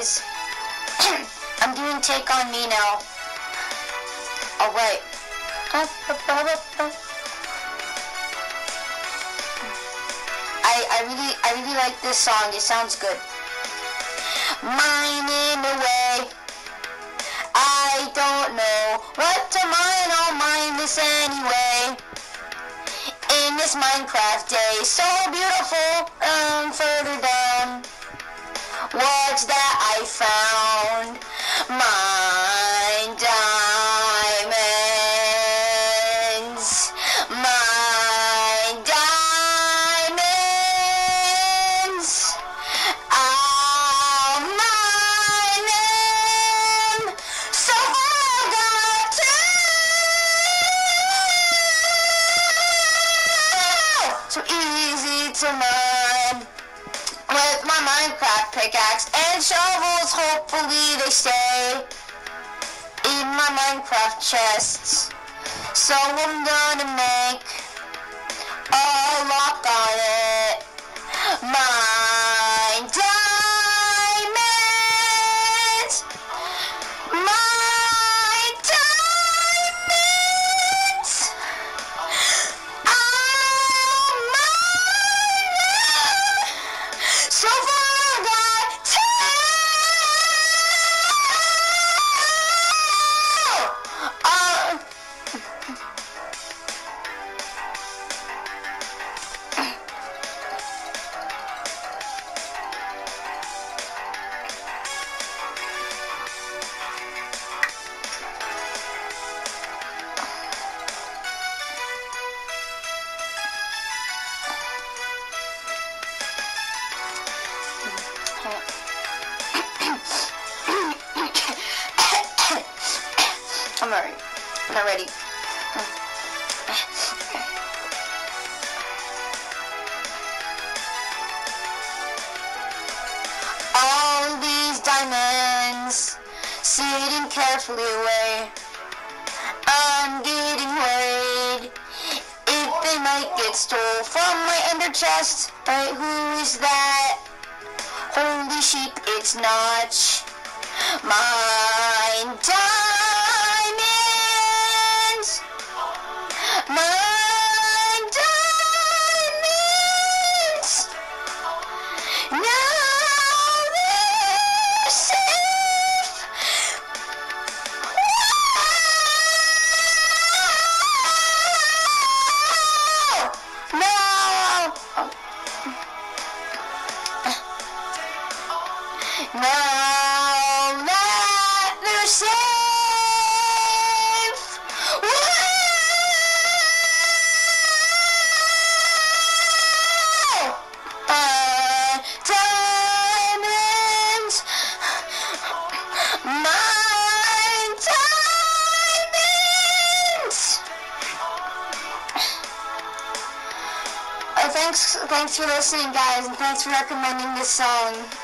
guys. I'm doing Take On Me now. Alright. I really like this song. It sounds good. Mine in a way. I don't know what to mine. I'll mine this anyway. In this Minecraft day, so beautiful. Further down, what's that I found? Mine diamonds. Mine diamonds. I'll mine them. So far I got two. So easy to mine with my Minecraft pickaxe and shovels. Hopefully they stay in my Minecraft chests. So I'm gonna make a lock on it. Mine diamonds. Mine diamonds. I'll mine them. So far I got two. I'm alright. I'm not ready. All these diamonds sitting carefully away. I'm getting worried if they might get stole from my ender chest. Right, who is that? Holy sheep, it's Notch. Mine diamonds. Mine diamonds. Now they're safe. Now that they're safe. Diamonds. Mine diamonds. Thanks for listening, guys, and thanks for recommending this song.